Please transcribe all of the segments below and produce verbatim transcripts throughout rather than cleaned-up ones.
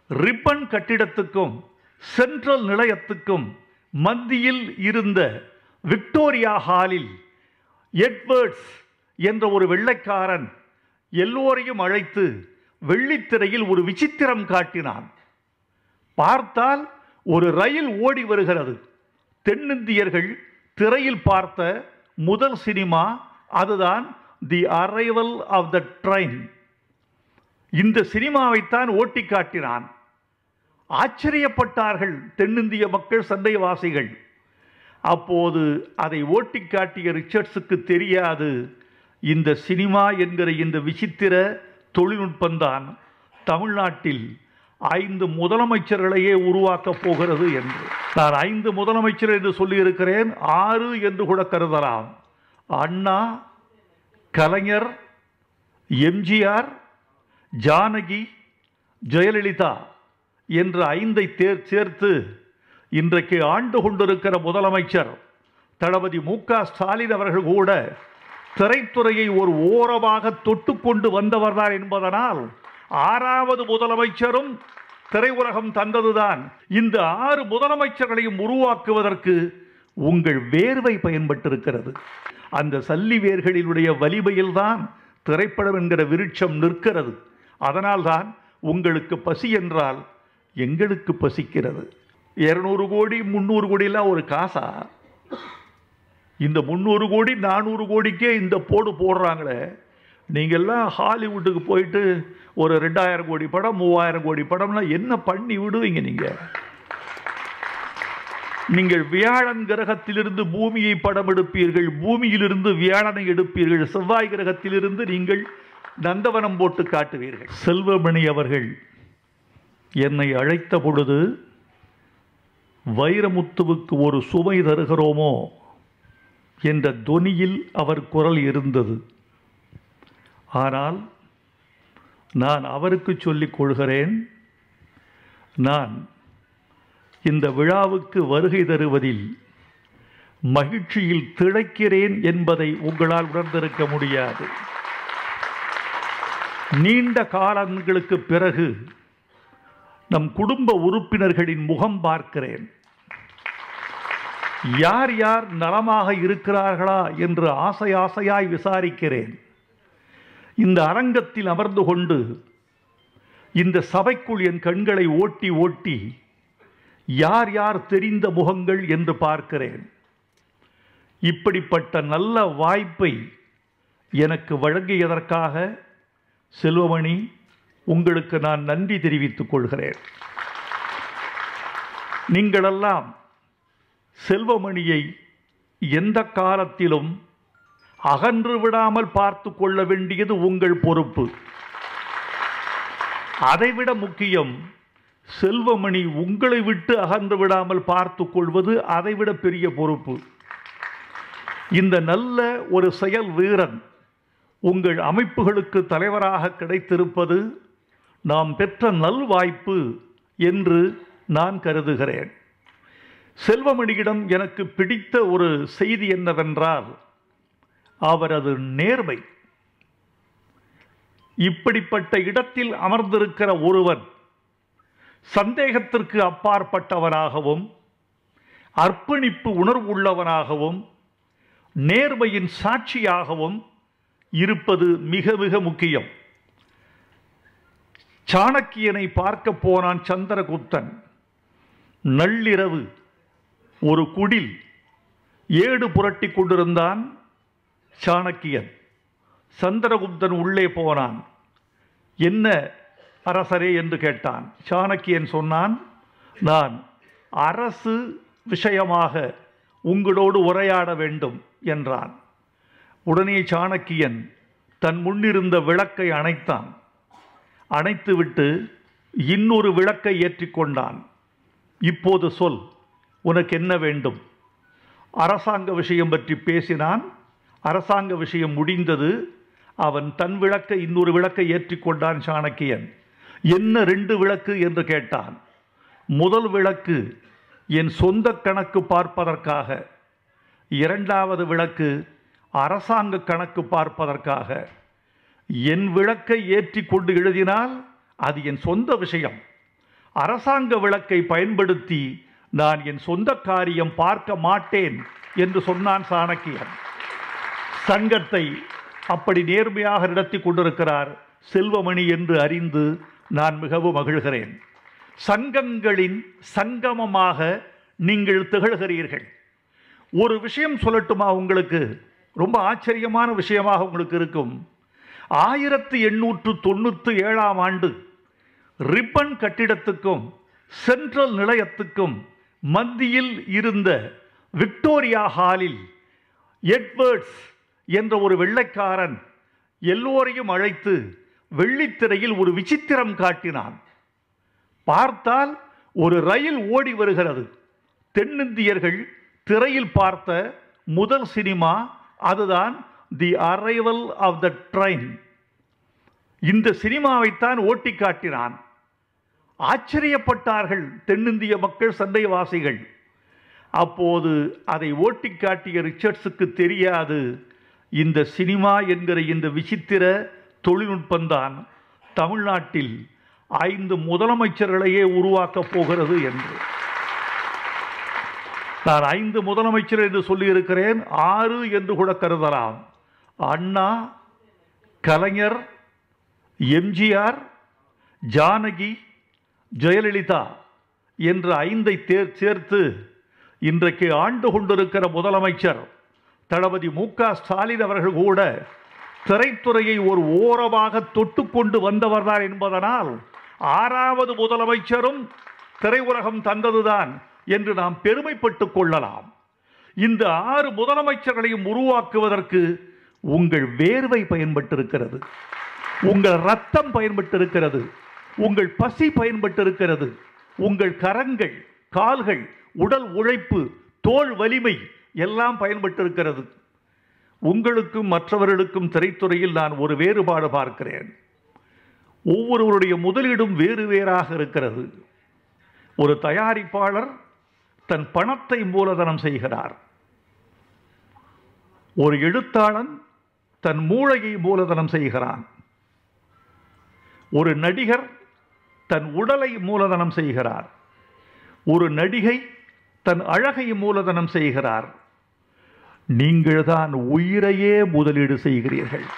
Ribbon கட்டிடத்துக்கும் central நிலையத்துக்கும் மத்தியில் இருந்த Victoria ஹாலில் எட்வர்ட்ஸ் என்ற ஒரு வெள்ளைக்காரன் எல்லோரையும் அழைத்து வெள்ளித்திரையில் ஒரு விசித்திரம் காட்டினான். பார்த்தால் ஒரு ரயில் ஓடி வருகிறது. தென்னிந்தியர்கள் திரையில் பார்த்த முதல் சினிமா அதுதான் the arrival of the train. இந்த சினிமாவைத்தான் ஓட்டி காட்டினான். ஆச்சரியப்பட்டார்கள் தென்னிந்திய மக்கள், சந்தைவாசிகள். அப்போது அதை ஓட்டி காட்டிய ரிச்சர்ட்ஸுக்கு தெரியாது இந்த சினிமா என்கிற இந்த விசித்திர தொழில்நுட்பம்தான் தமிழ்நாட்டில் ஐந்து முதலமைச்சர்களையே உருவாக்கப் போகிறது என்று. நான் ஐந்து முதலமைச்சர் என்று சொல்லியிருக்கிறேன், ஆறு என்று கூட கருதலாம். அண்ணா, கலைஞர், எம்ஜிஆர், ஜானகி, ஜெயலலிதா என்ற ஐந்தை தேர் சேர்த்து இன்றைக்கு ஆண்டு கொண்டிருக்கிற முதலமைச்சர் தளபதி மு க ஸ்டாலின் அவர்கள் கூட திரைத்துறையை ஒரு ஓரமாக தொட்டுக்கொண்டு வந்தவர்தான் என்பதனால் ஆறாவது முதலமைச்சரும் திரையுலகம் தந்ததுதான். இந்த ஆறு முதலமைச்சர்களையும் உருவாக்குவதற்கு உங்கள் வேர்வை பயன்பட்டிருக்கிறது. அந்த சல்லி வேர்களினுடைய வலிமையில்தான் திரைப்படம் என்கிற விருட்சம் நிற்கிறது. அதனால்தான் உங்களுக்கு பசி என்றால் எங்களுக்கு பசிக்கிறது. இருநூறு கோடி முந்நூறு கோடியெல்லாம் ஒரு காசா? இந்த முந்நூறு கோடி நானூறு கோடிக்கே இந்த போடு போடுறாங்களே. நீங்கள்லாம் ஹாலிவுட்டுக்கு போயிட்டு ஒரு ரெண்டாயிரம் கோடி படம் மூவாயிரம் கோடி படம்லாம் என்ன பண்ணி விடுவீங்க? நீங்கள் நீங்கள் வியாழன் கிரகத்திலிருந்து பூமியை படம் எடுப்பீர்கள், பூமியிலிருந்து வியாழனை எடுப்பீர்கள், செவ்வாய் கிரகத்திலிருந்து நீங்கள் நந்தவனம் போட்டு காட்டுவீர்கள். செல்வமணி அவர்கள் என்னை அழைத்த பொழுது வைரமுத்துவுக்கு ஒரு சுமை தருகிறோமோ என்ற தொனியில் அவர் குரல் இருந்தது. ஆனால் நான் அவருக்கு சொல்லிக் கொள்கிறேன், நான் இந்த விழாவுக்கு வருகை தருவதில் மகிழ்ச்சியில் திளைக்கிறேன் என்பதை உங்களால் உணர்ந்திருக்க முடியாது. நீண்ட காலங்களுக்கு பிறகு நம் குடும்ப உறுப்பினர்களின் முகம் பார்க்கிறேன். யார் யார் நலமாக இருக்கிறார்களா என்று ஆசை ஆசையாய் விசாரிக்கிறேன். இந்த அரங்கத்தில் அமர்ந்து கொண்டு இந்த சபைக்குள் என் கண்களை ஓட்டி ஓட்டி யார் யார் தெரிந்த முகங்கள் என்று பார்க்கிறேன். இப்படிப்பட்ட நல்ல வாய்ப்பை எனக்கு வழங்கியதற்காக செல்வமணி உங்களுக்கு நான் நன்றி தெரிவித்துக் கொள்கிறேன். நீங்களெல்லாம் செல்வமணியை எந்த காலத்திலும் அகன்று விடாமல் பார்த்து கொள்ள வேண்டியது உங்கள் பொறுப்பு. அதைவிட முக்கியம், செல்வமணி உங்களை விட்டு அகன்று விடாமல் பார்த்து கொள்வது அதைவிட பெரிய பொறுப்பு. இந்த நல்ல ஒரு செயல் வீரன் உங்கள் அமைப்புகளுக்கு தலைவராக கிடைத்திருப்பது நாம் பெற்ற நல்வாய்ப்பு என்று நான் கருதுகிறேன். செல்வமணியிடம் எனக்கு பிடித்த ஒரு செய்தி என்னவென்றால் அவரது நேர்மை. இப்படிப்பட்ட இடத்தில் அமர்ந்திருக்கிற ஒருவன் சந்தேகத்திற்கு அப்பாற்பட்டவனாகவும் அர்ப்பணிப்பு உணர்வு உள்ளவனாகவும் நேர்மையின் சாட்சியாகவும் இருப்பது மிக மிக முக்கியம். சாணக்கியனை பார்க்க போனான் சந்திரகுப்தன். நள்ளிரவு ஒரு குடில் ஏடு புரட்டி கொண்டிருந்தான் சாணக்கியன். சந்திரகுப்தன் உள்ளே போனான். என்ன அரசரே என்று கேட்டான். சாணக்கியன் சொன்னான், நான் அரசு விஷயமாக உங்களோடு உரையாட வேண்டும் என்றான். உடனே சாணக்கியன் தன் முன்னிருந்த விளக்கை அணைத்தான். அணைத்துவிட்டு இன்னொரு விளக்கை ஏற்றிக்கொண்டான். இப்போது சொல், உனக்கு என்ன வேண்டும்? அரசாங்க விஷயம் பற்றி பேசினான். அரசாங்க விஷயம் முடிந்தது. அவன் தன் விளக்கை இன்னொரு விளக்கை ஏற்றிக்கொண்டான். சாணக்கியன், என்ன ரெண்டு விளக்கு என்று கேட்டான். முதல் விளக்கு என் சொந்த கணக்கு பார்ப்பதற்காக, இரண்டாவது விளக்கு அரசாங்க கணக்கு பார்ப்பதற்காக. என் விளக்கை ஏற்றி கொண்டு எழுதினால் அது என் சொந்த விஷயம், அரசாங்க விளக்கை பயன்படுத்தி நான் என் சொந்த காரியம் பார்க்க மாட்டேன் என்று சொன்னான் சாணக்கியன். சங்கத்தை அப்படி நேர்மையாக நடத்தி கொண்டிருக்கிறார் செல்வமணி என்று அறிந்து நான் மிகவும் மகிழ்கிறேன். சங்கங்களின் சங்கமமாக நீங்கள் திகழ்கிறீர்கள். ஒரு விஷயம் சொல்லட்டுமா உங்களுக்கு? ரொம்ப ஆச்சரியமான விஷயமாக உங்களுக்கு இருக்கும். ஆயிரத்தி எண்ணூற்று தொண்ணூற்றி ஏழாம் ஆண்டு ரிப்பன் கட்டிடத்துக்கும் சென்ட்ரல் நிலையத்துக்கும் மத்தியில் இருந்த விக்டோரியா ஹாலில் எட்வர்ட்ஸ் என்ற ஒரு வெள்ளைக்காரன் எல்லோரையும் அழைத்து வெள்ளித்திரையில் ஒரு விசித்திரம் காட்டினான். பார்த்தால் ஒரு ரயில் ஓடி வருகிறது. தென்னிந்தியர்கள் திரையில் பார்த்த முதல் சினிமா அதுதான் the arrival of the train. இந்த சினிமாவைத்தான் ஓட்டி காட்டினான். ஆச்சரியப்பட்டார்கள் தென்னிந்திய மக்கள், சந்தைவாசிகள். அப்போது அதை ஓட்டி காட்டிய ரிச்சர்ட்ஸுக்கு தெரியாது இந்த சினிமா என்கிற இந்த விசித்திர தொழில்நுட்பம்தான் தமிழ்நாட்டில் ஐந்து முதலமைச்சர்களையே உருவாக்கப் போகிறது என்று. நான் ஐந்து முதலமைச்சர் என்று சொல்லியிருக்கிறேன், ஆறு என்று கூட கருதலாம். அண்ணா, கலைஞர், எம்ஜிஆர், ஜானகி, ஜெயலலிதா என்ற ஐந்தை சேர்த்து இன்றைக்கு ஆண்டு கொண்டிருக்கிற முதலமைச்சர் தளபதி மு க ஸ்டாலின் அவர்கள் கூட திரைத்துறையை ஒரு ஓரமாக தொட்டுக்கொண்டு வந்தவர்தான் என்பதனால் ஆறாவது முதலமைச்சரும் திரையுலகம் தந்ததுதான் என்று நாம் பெருமைப்பட்டுக் கொள்ளலாம். இந்த ஆறு முதலமைச்சர்களையும் உருவாக்குவதற்கு உங்கள் வேர்வை பயன்பட்டிருக்கிறது, உங்கள் ரத்தம் பயன்பட்டிருக்கிறது, உங்கள் பசி பயன்பட்டிருக்கிறது, உங்கள் கரங்கள், கால்கள், உடல் உழைப்பு, தோள் வலிமை எல்லாம் பயன்பட்டிருக்கிறது. உங்களுக்கும் மற்றவர்களுக்கும் திரைத்துறையில் நான் ஒரு வேறுபாடு பார்க்கிறேன். ஒவ்வொருவருடைய முதலீடும் வேறு வேறாக இருக்கிறது. ஒரு தயாரிப்பாளர் தன் பணத்தை மூலதனம் செய்கிறார். ஒரு எழுத்தாளன் தன் மூளையை மூலதனம் செய்கிறான். ஒரு நடிகர் தன் உடலை மூலதனம் செய்கிறார். ஒரு நடிகை தன் அழகை மூலதனம் செய்கிறார். நீங்கள் தான் உயிரையே முதலீடு செய்கிறீர்கள்.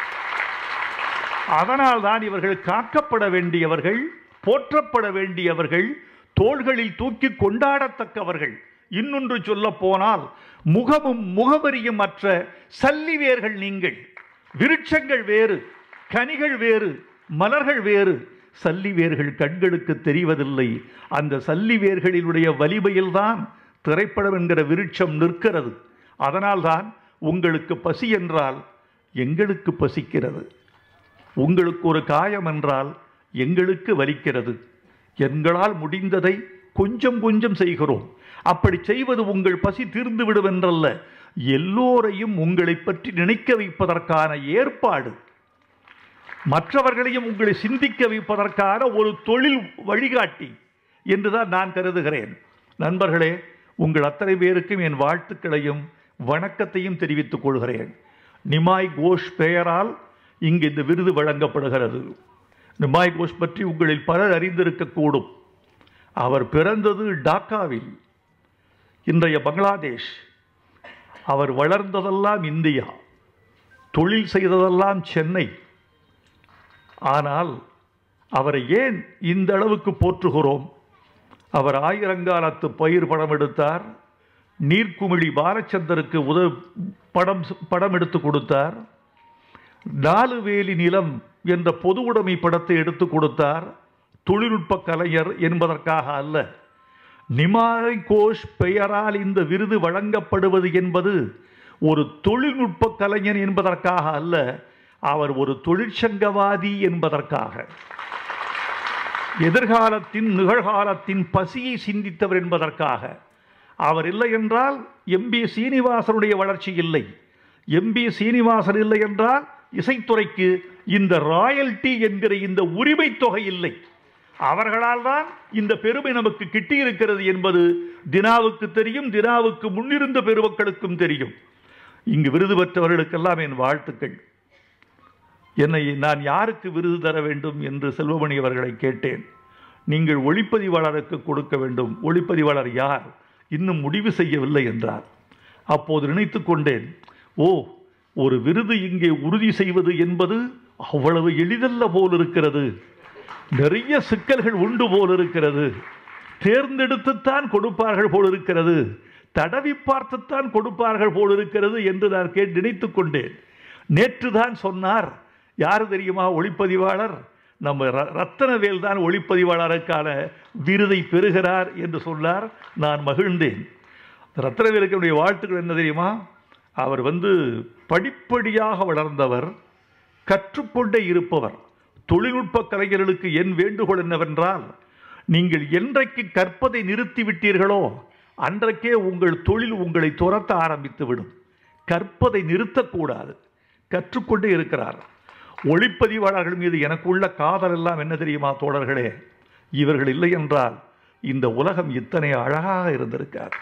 அதனால் தான் இவர்கள் காக்கப்பட வேண்டியவர்கள், போற்றப்பட வேண்டியவர்கள், தோள்களில் தூக்கி கொண்டாடத்தக்கவர்கள். இன்னொன்று சொல்ல போனால் முகமும் முகவரியும் அற்ற சல்லிவேர்கள் நீங்கள். விருட்சங்கள் வேறு, கனிகள் வேறு, மலர்கள் வேறு. சல்லிவேர்கள் கண்களுக்கு தெரிவதில்லை. அந்த சல்லிவேர்களினுடைய வலிமையில்தான் திரைப்படம் என்கிற விருட்சம் நிற்கிறது. அதனால்தான் உங்களுக்கு பசி என்றால் எங்களுக்கு பசிக்கிறது, உங்களுக்கு ஒரு காயம் என்றால் எங்களுக்கு வலிக்கிறது. எங்களால் முடிந்ததை கொஞ்சம் கொஞ்சம் செய்கிறோம். அப்படி செய்வது உங்கள் பசி தீர்ந்துவிடும் என்றல்ல, எல்லோரையும் உங்களை பற்றி நினைக்க வைப்பதற்கான ஏற்பாடு, மற்றவர்களையும் உங்களை சிந்திக்க வைப்பதற்கான ஒரு தொழில் வழிகாட்டி என்றுதான் நான் கருதுகிறேன். நண்பர்களே, உங்கள் அத்தனை பேருக்கும் என் வாழ்த்துக்களையும் வணக்கத்தையும் தெரிவித்துக் கொள்கிறேன். நிமாய் கோஷ் பெயரால் இங்கு இந்த விருது வழங்கப்படுகிறது. நிமாய் கோஷ் பற்றி உங்களில் பலர் அறிந்திருக்கக்கூடும். அவர் பிறந்தது டாக்காவில், இன்றைய பங்களாதேஷ். அவர் வளர்ந்ததெல்லாம் இந்தியா, தொழில் செய்ததெல்லாம் சென்னை. ஆனால் அவரை ஏன் இந்த அளவுக்கு போற்றுகிறோம்? அவர் ஆயிரங்காலத்து பயிர் படம் எடுத்தார், நீர்க்குமிழி பாலச்சந்தருக்கு உத படம் படம் எடுத்து கொடுத்தார், நாலு வேலி நிலம் என்ற பொது உடைமை படத்தை எடுத்து கொடுத்தார். தொழில்நுட்ப கலைஞர் என்பதற்காக அல்ல. நிமாய் கோஷ் பெயரால் இந்த விருது வழங்கப்படுவது என்பது ஒரு தொழில்நுட்ப கலைஞர் என்பதற்காக அல்ல, அவர் ஒரு தொழிற்சங்கவாதி என்பதற்காக. எதிர்காலத்தின் நிகழ்காலத்தின் பசியை சிந்தித்தவர் என்பதற்காக. அவர் இல்லை என்றால் எம்பி சீனிவாசனுடைய வளர்ச்சி இல்லை. எம்பி சீனிவாசன் இல்லை என்றால் இசைத்துறைக்கு இந்த ராயல்டி என்கிற இந்த உரிமை தொகை இல்லை. அவர்களால் தான் இந்த பெருமை நமக்கு கிட்டியிருக்கிறது என்பது தினாவுக்கு தெரியும், தினாவுக்கு முன்னிருந்த பெருமக்களுக்கும் தெரியும். இங்கு விருது பெற்றவர்களுக்கெல்லாம் என் வாழ்த்துக்கள். என்னை நான் யாருக்கு விருது தர வேண்டும் என்று செல்வமணி அவர்களை கேட்டேன். நீங்கள் ஒளிப்பதிவாளருக்கு கொடுக்க வேண்டும். ஒளிப்பதிவாளர் யார்? இன்னும் முடிவு செய்யவில்லை என்றார். அப்போது நினைத்து கொண்டேன், ஓ, ஒரு விருது இங்கே உறுதி செய்வது என்பது அவ்வளவு எளிதல்ல போல் இருக்கிறது. நிறைய சிக்கல்கள் உண்டு போல் இருக்கிறது. தேர்ந்தெடுத்துத்தான் கொடுப்பார்கள் போல் இருக்கிறது. தடவி பார்த்துத்தான் கொடுப்பார்கள் போல் இருக்கிறது என்று நான் கேட்டு நினைத்து கொண்டேன். நேற்று தான் சொன்னார். யார் தெரியுமா? ஒளிப்பதிவாளர் நம்ம ரத்தனவேல் தான் ஒளிப்பதிவாளருக்கான விருதை பெறுகிறார் என்று சொன்னார். நான் மகிழ்ந்தேன். ரத்தனவேலுக்கு என்னுடைய வாழ்த்துக்கள் என்ன தெரியுமா? அவர் வந்து படிப்படியாக வளர்ந்தவர், கற்றுக்கொண்டே இருப்பவர். தொழில்நுட்ப கலைஞர்களுக்கு என் வேண்டுகோள் என்னவென்றால், நீங்கள் என்றைக்கு கற்பதை நிறுத்திவிட்டீர்களோ அன்றைக்கே உங்கள் தொழில் உங்களை துரத்த ஆரம்பித்துவிடும். கற்பதை நிறுத்தக்கூடாது. கற்றுக்கொண்டே இருக்கிறார். ஒளிப்பதிவாளர்கள் மீது எனக்குள்ள காதல் எல்லாம் என்ன தெரியுமா தோழர்களே? இவர்கள் இல்லை என்றால் இந்த உலகம் இத்தனை அழகாக இருந்திருக்கார்.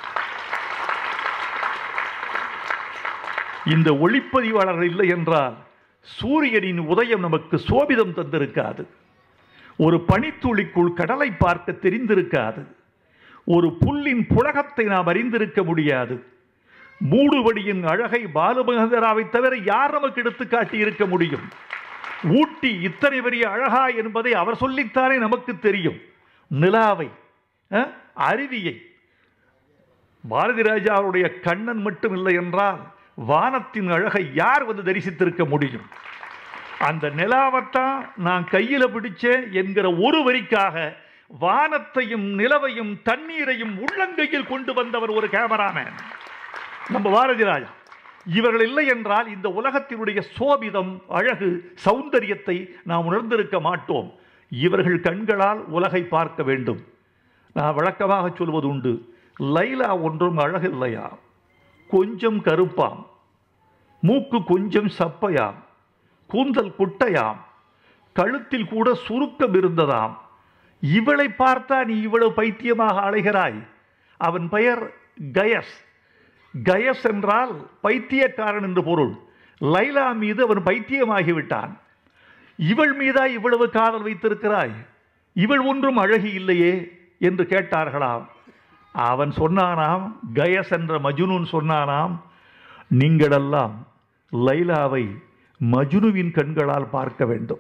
இந்த ஒளிப்பதிவாளர்கள் இல்லை என்றால் சூரியனின் உதயம் நமக்கு சோபிதம் தந்திருக்காது. ஒரு பனித்துளிக்குள் கடலை பார்க்க தெரிந்திருக்காது. ஒரு புல்லின் புலகத்தை நாம் அறிந்திருக்க முடியாது. மூடுபடியின் அழகை பாலுமகேந்திராவை தவிர யார் நமக்கு எடுத்து காட்டி இருக்க முடியும்? ஊட்டி இத்தனை பெரிய அழகா என்பதை அவர் சொல்லித்தானே நமக்கு தெரியும். நிலாவை, அருவியை பாரதி ராஜாவுடைய கண்ணன் மட்டும் இல்லை என்றால் வானத்தின் அழகை யார் வந்து தரிசித்திருக்க முடியும்? அந்த நிலாவத்தான் நான் கையில பிடிச்சேன் என்கிற ஒரு வரிக்காக வானத்தையும் நிலவையும் தண்ணீரையும் உள்ளங்கையில் கொண்டு வந்தவர் ஒரு கேமராமேன், நம்ம பாரதி ராஜா. இவர்கள் இல்லை என்றால் இந்த உலகத்தினுடைய சோபிதம், அழகு, சௌந்தரியத்தை நாம் உணர்ந்திருக்க மாட்டோம். இவர்கள் கண்களால் உலகை பார்க்க வேண்டும். நான் வழக்கமாக சொல்வது உண்டு, லைலா ஒன்றும் அழகு இல்லையா, கொஞ்சம் கருப்பாம், மூக்கு கொஞ்சம் சப்பையாம், கூந்தல் குட்டையாம், கழுத்தில் கூட சுருக்கம் இருந்ததாம். இவளை பார்த்தா நீ இவ்வளவு பைத்தியமாக அலைகிறாய். அவன் பெயர் கயஸ். கயஸ் என்றால் பைத்தியக்காரன் என்று பொருள். லைலா மீது அவன் பைத்தியமாகிவிட்டான். இவள் மீதா இவ்வளவு காதல் வைத்திருக்கிறாய்? இவள் ஒன்றும் அழகி இல்லையே என்று கேட்டார்களாம். அவன் சொன்னானாம், கயஸ் என்ற மஜ்னூன் சொன்னானாம், நீங்களெல்லாம் லைலாவை மஜ்னுவின் கண்களால் பார்க்க வேண்டும்.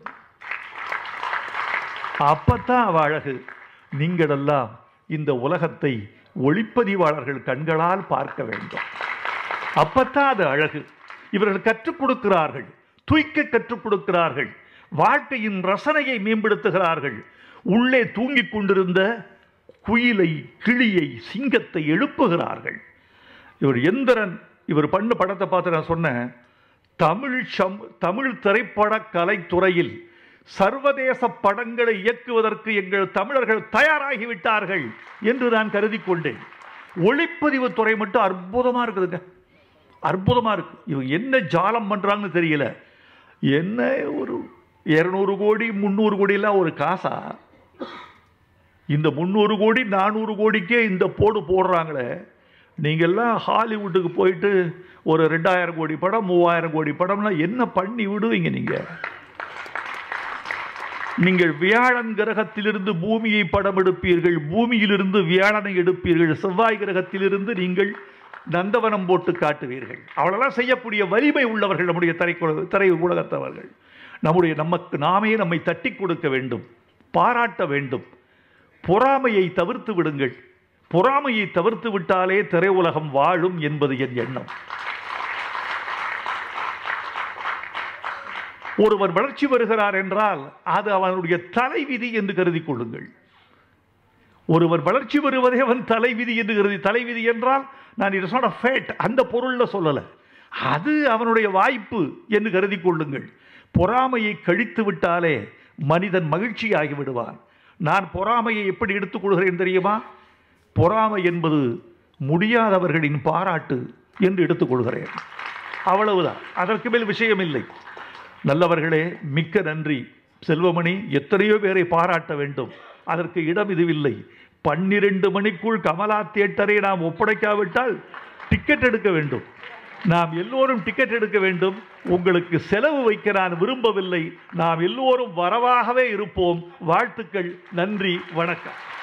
அப்பத்தான் அவ அழகு. நீங்களெல்லாம் இந்த உலகத்தை ஒளிப்பதிவாளர்கள் கண்களால் பார்க்க வேண்டும். அப்பத்தான் அது அழகு. இவர்கள் கற்றுக் கொடுக்கிறார்கள், தூய்க்க கற்றுக் கொடுக்கிறார்கள், வாழ்க்கையின் ரசனையை மேம்படுத்துகிறார்கள். உள்ளே தூங்கிக் கொண்டிருந்த குயிலை, கிளியை, சிங்கத்தை எழுப்புகிறார்கள். இவர் எந்திரன் இவர் பண்ண படத்தை பார்த்து நான் சொன்னேன், தமிழ் சம் தமிழ் திரைப்பட கலைத்துறையில் சர்வதேச படங்களை இயக்குவதற்கு எங்கள் தமிழர்கள் தயாராகிவிட்டார்கள் என்று நான் கருதி கொண்டேன். ஒளிப்பதிவு துறை மட்டும் அற்புதமா இருக்குதுங்க, அற்புதமா இருக்கு. இவங்க என்ன ஜாலம் பண்றாங்கன்னு தெரியல. என்ன ஒரு இருநூறு கோடி முந்நூறு கோடியெல்லாம் ஒரு காசா? இந்த முந்நூறு கோடி நானூறு கோடிக்கே இந்த போடு போடுறாங்களே. நீங்கள்லாம் ஹாலிவுட்டுக்கு போயிட்டு ஒரு ரெண்டாயிரம் கோடி படம், மூவாயிரம் கோடி படம்லாம் என்ன பண்ணி விடுவீங்க? நீங்க நீங்கள் வியாழன் கிரகத்திலிருந்து பூமியை படம் எடுப்பீர்கள், பூமியிலிருந்து வியாழனை எடுப்பீர்கள், செவ்வாய் கிரகத்திலிருந்து நீங்கள் நந்தவனம் போட்டு காட்டுவீர்கள். அவ்வளோலாம் செய்யக்கூடிய வலிமை உள்ளவர்கள் நம்முடைய திரை திரை உலகத்தவர்கள். நம்முடைய நமக்கு நாமே நம்மை தட்டி கொடுக்க வேண்டும், பாராட்ட வேண்டும். பொறாமையை தவிர்த்து விடுங்கள். பொறாமையை தவிர்த்து விட்டாலே திரையுலகம் வாழும் என்பது என் எண்ணம். ஒருவர் வளர்ச்சி வருகிறார் என்றால் அது அவனுடைய தலைவிதி என்று கருதி கொள்ளுங்கள். ஒருவர் வளர்ச்சி வருவதே அவன் தலைவிதி என்று கருதி, தலைவிதி என்றால் நான் it is not a fate அந்த பொருள்ல சொல்லல, அது அவனுடைய வாய்ப்பு என்று கருதி கொள்ளுங்கள். பொறாமையை கழித்து விட்டாலே மனிதன் மகிழ்ச்சியாகி விடுவான். நான் பொறாமையை எப்படி எடுத்துக்கொள்கிறேன் தெரியுமா? பொறாமை என்பது முடியாதவர்களின் பாராட்டு என்று எடுத்துக்கொள்கிறேன். அவ்வளவுதான், அதற்கு மேல் விஷயம் இல்லை. நல்லவர்களே, மிக்க நன்றி. செல்வமணி எத்தனையோ பேரை பாராட்ட வேண்டும், அதற்கு இடம் இதுவில்லை. பன்னிரண்டு மணிக்குள் கமலா தியேட்டரை நாம் ஒப்படைக்காவிட்டால் டிக்கெட் எடுக்க வேண்டும். நாம் எல்லோரும் டிக்கெட் எடுக்க வேண்டும். உங்களுக்கு செலவு வைக்க நான் விரும்பவில்லை. நாம் எல்லோரும் வரவாகவே இருப்போம். வாழ்த்துக்கள். நன்றி. வணக்கம்.